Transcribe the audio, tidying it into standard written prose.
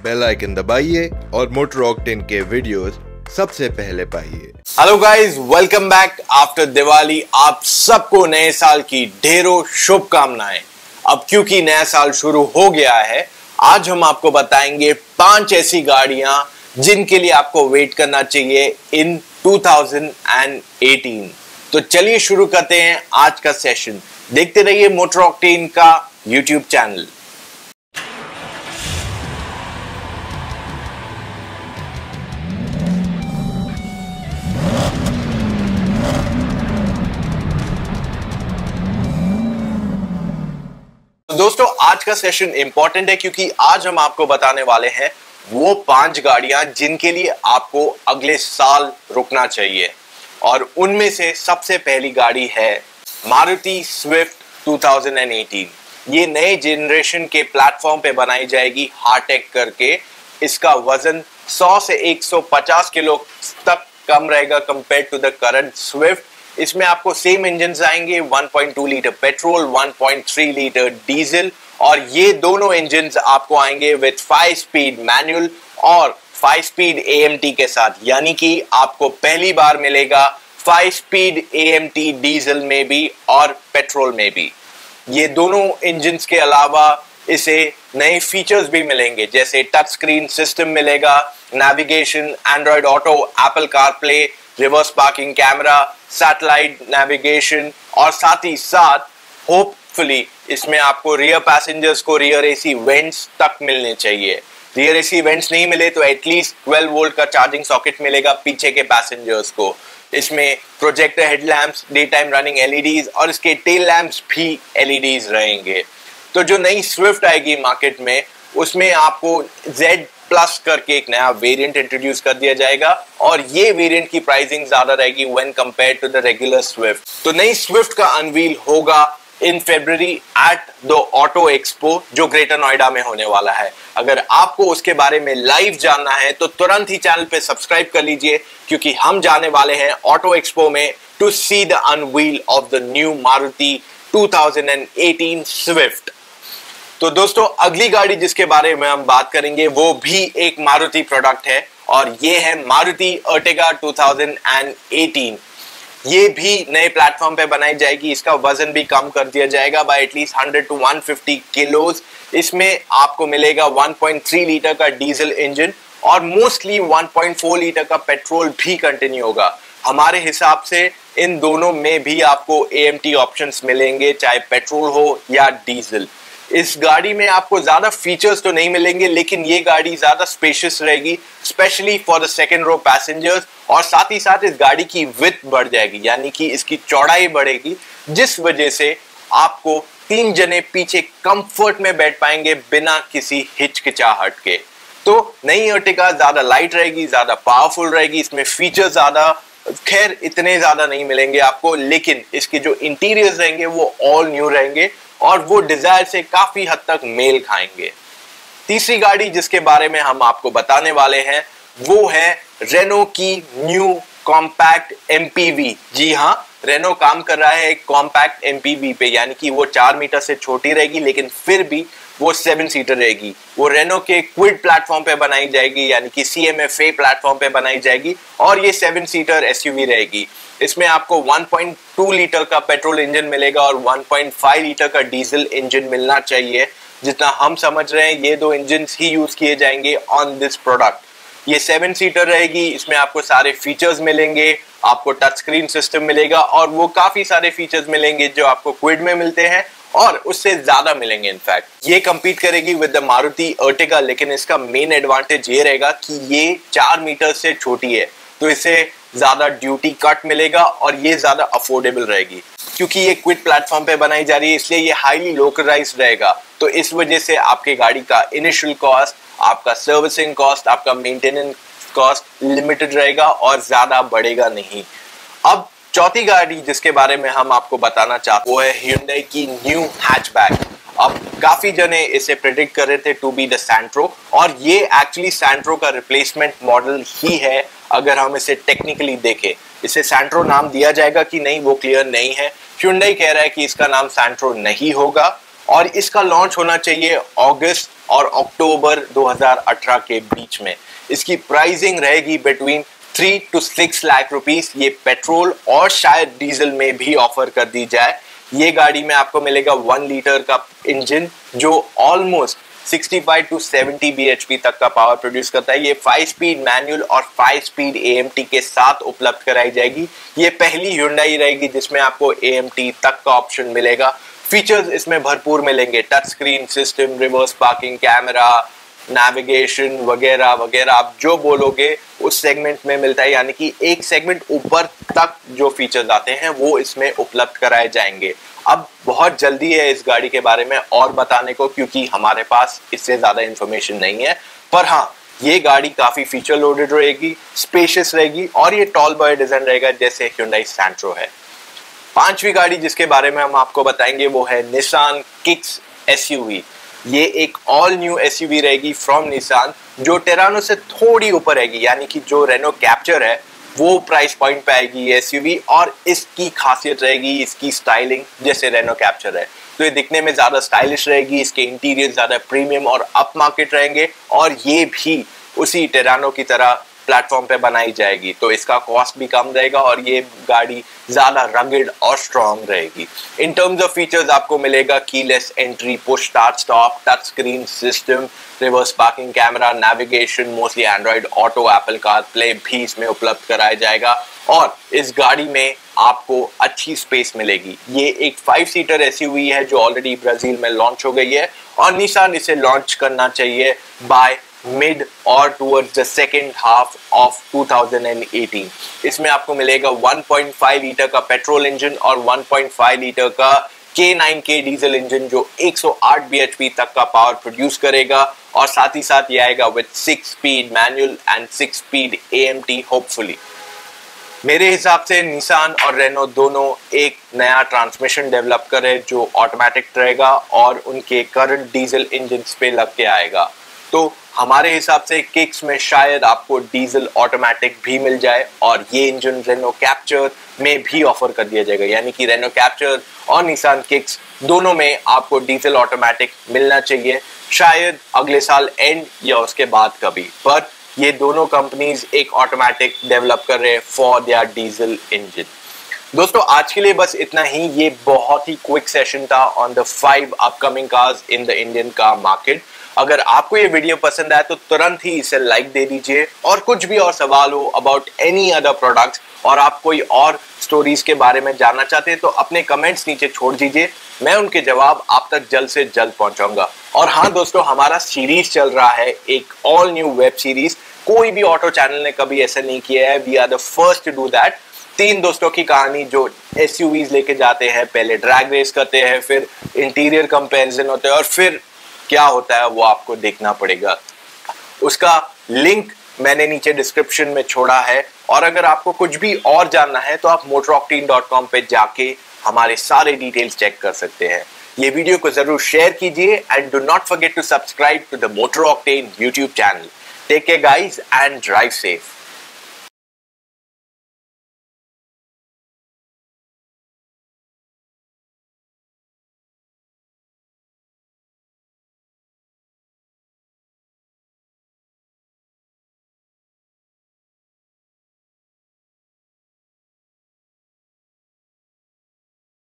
Bell icon दबाइए और motor octane के वीडियोस सबसे पहले पाइए। Hello guys, welcome back after Diwali. आप सबको नए साल की ढेरों शुभकामनाएं। अब क्योंकि नया साल शुरू हो गया है, आज हम आपको बताएंगे 5 ऐसी गाड़ियां जिनके लिए आपको वेट करना चाहिए इन 2018। तो चलिए शुरू करते हैं आज का सेशन। देखते रहिए मोटर ऑक्टेन का यूट्यूब चैनल। दोस्तों, आज का सेशन इंपॉर्टेंट है क्योंकि आज हम आपको बताने वाले हैं वो 5 गाड़ियां जिनके लिए आपको अगले साल रुकना चाहिए। और उनमें से सबसे पहली गाड़ी है मारुति स्विफ्ट 2018। ये नए जनरेशन के प्लेटफॉर्म पे बनाई जाएगी हार्टेक करके। इसका वजन 100 से 150 किलो तक कम रहेगा compare to the current Swift. इसमें आपको सेम इंजन आएंगे, 1.2 लीटर पेट्रोल, 1.3 लीटर डीजल, और ये दोनों इंजन आपको आएंगे विद 5 स्पीड मैनुअल और 5 स्पीड AMT के साथ। यानी कि आपको पहली बार मिलेगा 5 स्पीड AMT डीजल में भी और पेट्रोल में भी। ये दोनों इंजन के अलावा इसे नए फीचर्स भी मिलेंगे, जैसे टच स्क्रीन सिस्टम मिलेगा, navigation, Android Auto, Apple CarPlay, reverse parking camera, satellite navigation, और साथ ही साथ होपफुली इसमें आपको रियर पैसेंजर्स को रियर AC वेंट्स तक मिलने चाहिए। रियर AC वेंट्स नहीं मिले तो एटलीस्ट 12 वोल्ट का चार्जिंग सॉकेट मिलेगा पीछे के पैसेंजर्स को। इसमें projector headlamps, day time running LEDs और इसके टेल लैम्प्स भी LEDs रहेंगे। तो जो नई स्विफ्ट आएगी मार्केट में, उसमें आपको Z प्लस करके एक नया वेरिएंट इंट्रोड्यूस कर दिया जाएगा, और ये वेरिएंट की प्राइसिंग ज्यादा रहेगी when compared to the regular Swift. तो नई स्विफ्ट का अनवील होगा in February at the Auto Expo, जो ग्रेटर नोएडा में होने वाला है। अगर आपको उसके बारे में लाइव जानना है तो तुरंत ही चैनल पे सब्सक्राइब कर लीजिए, क्योंकि हम जाने वाले हैं ऑटो एक्सपो में to see the unveil of the new Maruti 2018 Swift. तो दोस्तों, अगली गाड़ी जिसके बारे में हम बात करेंगे वो भी एक मारुति प्रोडक्ट है, और ये है मारुति अर्टिगा 2018। ये भी नए प्लेटफॉर्म पे बनाई जाएगी। इसका वजन भी कम कर दिया जाएगा बाय एटलीस्ट 100 to 150 किलोज। इसमें आपको मिलेगा 1.3 लीटर का डीजल इंजन और मोस्टली 1.4 लीटर का पेट्रोल भी कंटिन्यू होगा। हमारे हिसाब से इन दोनों में भी आपको AMT ऑप्शंस मिलेंगे, चाहे पेट्रोल हो या डीजल। इस गाड़ी में आपको ज्यादा फीचर्स तो नहीं मिलेंगे, लेकिन ये गाड़ी ज्यादा स्पेशियस रहेगी, specially for the second row passengers. और साथ ही साथ इस गाड़ी की विड्थ बढ़ जाएगी, यानी कि इसकी चौड़ाई बढ़ेगी, जिस वजह से आपको 3 जने पीछे कंफर्ट में बैठ पाएंगे बिना किसी हिचकिचाहट के। तो नई अर्टिगा ज्यादा लाइट रहेगी, ज्यादा पावरफुल रहेगी। इसमें फीचर्स ज्यादा खैर इतने ज्यादा नहीं मिलेंगे आपको, लेकिन इसके जो इंटीरियर्स रहेंगे वो ऑल न्यू रहेंगे और वो डिजायर से काफी हद तक मेल खाएंगे। तीसरी गाड़ी जिसके बारे में हम आपको बताने वाले हैं वो है रेनो की न्यू कॉम्पैक्ट MPV। जी हाँ, रेनो काम कर रहा है एक कॉम्पैक्ट MPV पे, यानी कि वो 4 मीटर से छोटी रहेगी, लेकिन फिर भी वो 7 सीटर रहेगी। वो रेनो के क्विड प्लेटफॉर्म पे बनाई जाएगी, यानी कि CMFA प्लेटफॉर्म पे बनाई जाएगी, और ये 7 सीटर SUV रहेगी। इसमें आपको 1.2 लीटर का पेट्रोल इंजन मिलेगा और 1.5 लीटर का डीजल इंजन मिलना चाहिए। जितना हम समझ रहे हैं ये दो इंजन ही यूज किए जाएंगे ऑन दिस प्रोडक्ट। ये 7 सीटर रहेगी। इसमें आपको सारे फीचर्स मिलेंगे, आपको टच स्क्रीन सिस्टम मिलेगा, और वो काफी सारे फीचर्स मिलेंगे जो आपको क्विड में मिलते हैं और उससे ज्यादा मिलेंगे। इनफैक्ट ये कंपीट करेगी विद द मारुति अर्टिगा, लेकिन इसका मेन एडवांटेज ये रहेगा कि ये 4 मीटर से छोटी है, तो इसे ज्यादा ड्यूटी कट मिलेगा और ये ज्यादा अफोर्डेबल रहेगी। क्योंकि ये क्विड प्लेटफॉर्म पे बनाई जा रही है, इसलिए ये हाईली लोकलाइज्ड रहेगा। तो इस वजह से आपकी गाड़ी का इनिशियल कॉस्ट, आपका सर्विसिंग कॉस्ट, आपका मेंटेनेंस कॉस्ट लिमिटेड रहेगा और ज्यादा बढ़ेगा नहीं। अब चौथी गाड़ी जिसके बारे में हम आपको बताना चाहते हैं वो है Hyundai की न्यू हैचबैक। अब काफी जने इसे प्रेडिक्ट कर रहे थे टू बी द सैंट्रो, और ये एक्चुअली सैंट्रो का रिप्लेसमेंट मॉडल ही है। अगर हम इसे टेक्निकली देखें, इसे सैंट्रो नाम दिया जाएगा कि नहीं वो क्लियर नहीं है। Hyundai कह रहा है कि इसका नाम सैंट्रो नहीं होगा, और इसका लॉन्च होना चाहिए अगस्त और अक्टूबर 2018 के बीच में। इसकी प्राइसिंग रहेगी बिटवीन 3 to 6 लाख रुपीस। ये पेट्रोल और शायद डीजल में भी ऑफर कर दी जाए। ये गाड़ी में आपको मिलेगा 1 लीटर का इंजन जो ऑलमोस्ट 65 to 70 bhp तक का पावर प्रोड्यूस करता है। ये 5 स्पीड मैनुअल और 5 स्पीड AMT के साथ उपलब्ध कराई जाएगी। ये पहली Hyundai रहेगी जिसमें आपको AMT तक का ऑप्शन मिलेगा। फीचर्स इसमें भरपूर मिलेंगे, touch screen system, reverse parking camera, navigation वगैरह वगैरह, आप जो बोलोगे उस सेगमेंट में मिलता है, यानी कि एक सेगमेंट ऊपर तक जो फीचर्स आते हैं वो इसमें उपलब्ध कराए जाएंगे। अब बहुत जल्दी है इस गाड़ी के बारे में और बताने को, क्योंकि हमारे पास इससे ज्यादा इंफॉर्मेशन नहीं है। पर हाँ, ये गाड़ी काफी फीचर लोडेड रहेगी, स्पेशियस रहेगी और ये टॉल बॉय डिजाइन रहेगा जैसे Hyundai Santro है। पांचवी गाड़ी जिसके बारे में हम आपको बताएंगे वो है Nissan Kicks SUV। ये एक ऑल न्यू SUV रहेगी फ्रॉम निसान, जो टेरानो से थोड़ी ऊपर रहेगी, यानी कि जो रेनो कैप्चर है वो प्राइस पॉइंट पे आएगी ये SUV। और इसकी खासियत रहेगी इसकी स्टाइलिंग जैसे रेनो कैप्चर है, तो ये दिखने में ज्यादा स्टाइलिश रहेगी। इसके इंटीरियर ज्यादा प्रीमियम और अप मार्केट रहेंगे और ये भी उसी टेरानो की तरह प्लेटफॉर्म पे बनाई जाएगी, तो इसका कॉस्ट भी कम रहेगा और ये गाड़ी ज्यादा रगेड और स्ट्रॉन्ग रहेगी। इन टर्म्स ऑफ फीचर्स आपको मिलेगा keyless entry, push start stop, touch screen system, reverse parking camera, navigation, mostly Android Auto, Apple CarPlay भी इसमें उपलब्ध कराया जाएगा। और इस गाड़ी में आपको अच्छी स्पेस मिलेगी। ये एक 5 सीटर SUV है जो ऑलरेडी ब्राजील में लॉन्च हो गई है और निसान इसे लॉन्च करना चाहिए बाय मिड और towards the second half of 2018। इसमें आपको मिलेगा 1.5 लीटर का पेट्रोल इंजन और 1.5 लीटर का K9K डीजल इंजन जो 108 bhp तक का पावर प्रोड्यूस करेगा और साथ ही साथ ये आएगा with 6 speed manual and 6 speed AMT hopefully. मेरे हिसाब से निसान और रेनो दोनों एक नया ट्रांसमिशन डेवलप करे जो ऑटोमेटिक रहेगा और उनके करंट डीजल इंजन पे लग के आएगा। तो हमारे हिसाब से किक्स में शायद आपको डीजल ऑटोमेटिक भी मिल जाए और ये इंजन रेनो कैप्चर में भी ऑफर कर दिया जाएगा, यानी कि रेनो कैप्चर और निसान किक्स दोनों में आपको डीजल ऑटोमेटिक मिलना चाहिए, शायद अगले साल एंड या उसके बाद कभी। पर ये दोनों कंपनीज एक ऑटोमेटिक डेवलप कर रहे हैं फॉर देयर डीजल इंजन। दोस्तों आज के लिए बस इतना ही। ये बहुत ही क्विक सेशन था on the 5 upcoming cars in the Indian car market. अगर आपको ये वीडियो पसंद आया तो तुरंत ही इसे लाइक दे दीजिए और कुछ भी और सवाल हो अबाउट एनी अदर प्रोडक्ट्स और आप कोई और स्टोरीज के बारे में जानना चाहते हैं तो अपने कमेंट्स नीचे छोड़ दीजिए, मैं उनके जवाब आप तक जल्द से जल्द पहुंचाऊंगा। और हाँ दोस्तों, हमारा सीरीज चल रहा है एक ऑल न्यू वेब सीरीज, कोई भी ऑटो चैनल ने कभी ऐसा नहीं किया है। We are the first to do that. 3 दोस्तों की कहानी जो SUVs लेके जाते हैं, पहले ड्रैग रेस करते हैं, फिर इंटीरियर कंपैरिजन होते हैं और फिर क्या होता है वो आपको देखना पड़ेगा। उसका लिंक मैंने नीचे डिस्क्रिप्शन में छोड़ा है और अगर आपको कुछ भी और जानना है तो आप motoroctane.com पे जाके हमारे सारे डिटेल्स चेक कर सकते हैं। ये वीडियो को जरूर शेयर कीजिए and do not forget to subscribe to the Motor Octane YouTube channel. Take care guys and drive safe.